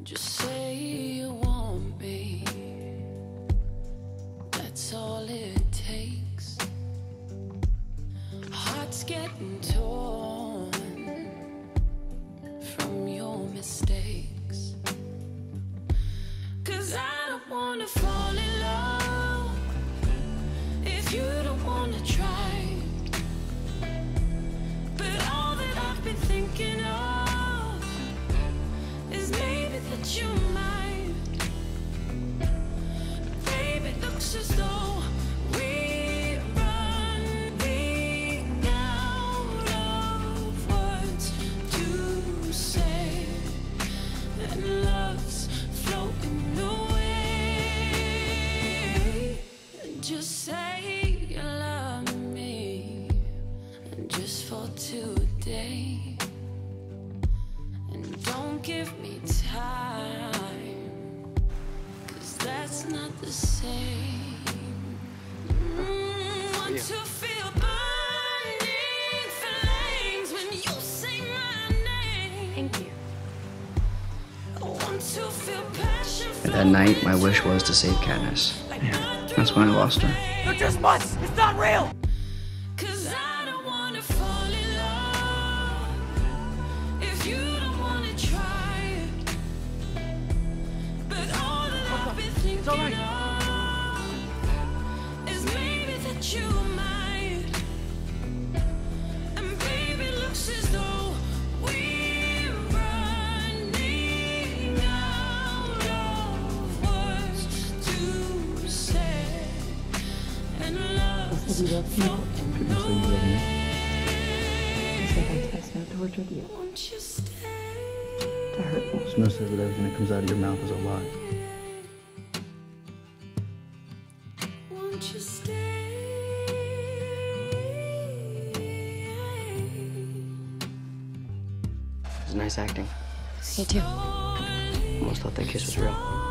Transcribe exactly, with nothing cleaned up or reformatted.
Just say you want me. That's all it takes. Heart's getting torn from your mistakes. 'Cause I don't wanna fall in love if you don't wanna try. But all that I've been thinking of is maybe that you might. Baby, it looks as though we're running out of words to say, and love's floating away. Just say you love me, and just for today. And don't give me time, 'cause that's not the same. Mm, want to feel burning flames when you say my name. Thank you. Want to feel passion. That night, my wish was to save Katniss. Yeah. That's when I lost her. They're just months! It's not real! 'Cause I don't wanna fall in love if you don't wanna try it. But all that I've been thinking of is maybe that you might. And baby, looks as though we're running out of words to say. And love's Said you loved me. floating You say you love me. away. I said that test now tortured you. Won't you stay? To hurt me. Snow says that everything that comes out of your mouth is a lie. Won't you stay? It was nice acting. You too. Almost thought that kiss was real.